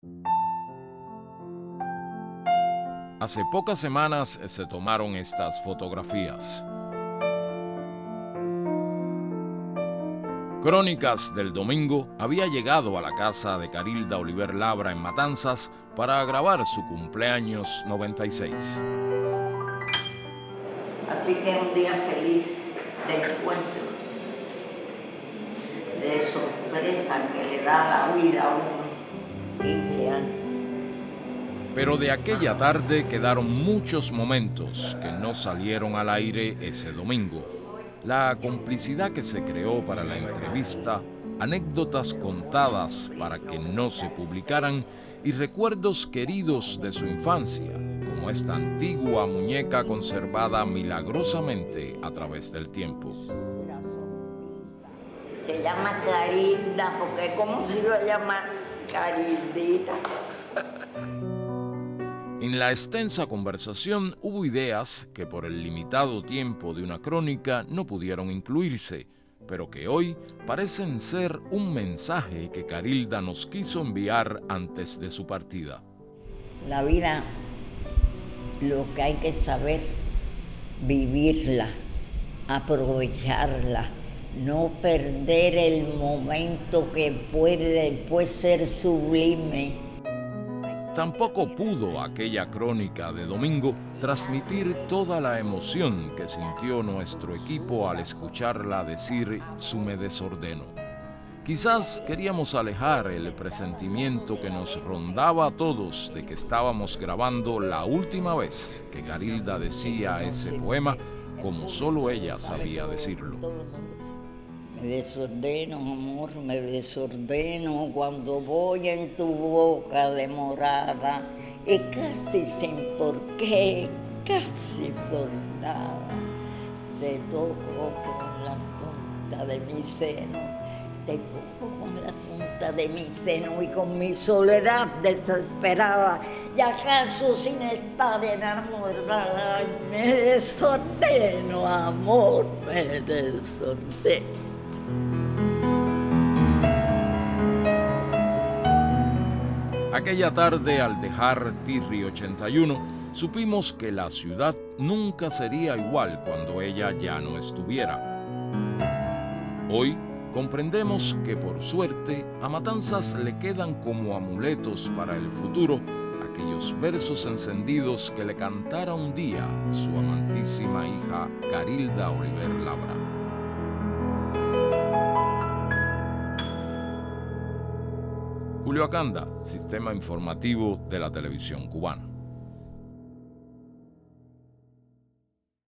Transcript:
Hace pocas semanas se tomaron estas fotografías. Crónicas del Domingo había llegado a la casa de Carilda Oliver Labra en Matanzas para grabar su cumpleaños 96. Así que es un día feliz de encuentro, de sorpresa que le da la vida a uno, 15 años. Pero de aquella tarde quedaron muchos momentos que no salieron al aire ese domingo. La complicidad que se creó para la entrevista, anécdotas contadas para que no se publicaran y recuerdos queridos de su infancia, como esta antigua muñeca conservada milagrosamente a través del tiempo. Se llama Carilda, porque ¿cómo se iba a llamar Carildita? En la extensa conversación hubo ideas que por el limitado tiempo de una crónica no pudieron incluirse, pero que hoy parecen ser un mensaje que Carilda nos quiso enviar antes de su partida. La vida, lo que hay que saber, vivirla, aprovecharla, no perder el momento que puede después ser sublime. Tampoco pudo aquella crónica de domingo transmitir toda la emoción que sintió nuestro equipo al escucharla decir "su me desordeno". Quizás queríamos alejar el presentimiento que nos rondaba a todos de que estábamos grabando la última vez que Carilda decía ese poema como solo ella sabía decirlo. Me desordeno, amor, me desordeno cuando voy en tu boca demorada y casi sin por qué, casi por nada. Te toco con la punta de mi seno, te toco con la punta de mi seno y con mi soledad desesperada y acaso sin estar enamorada. Me desordeno, amor, me desordeno. Aquella tarde, al dejar Tirri 81, supimos que la ciudad nunca sería igual cuando ella ya no estuviera. Hoy comprendemos que, por suerte, a Matanzas le quedan como amuletos para el futuro aquellos versos encendidos que le cantara un día su amantísima hija Carilda Oliver Labra. Julio Acanda, Sistema Informativo de la Televisión Cubana.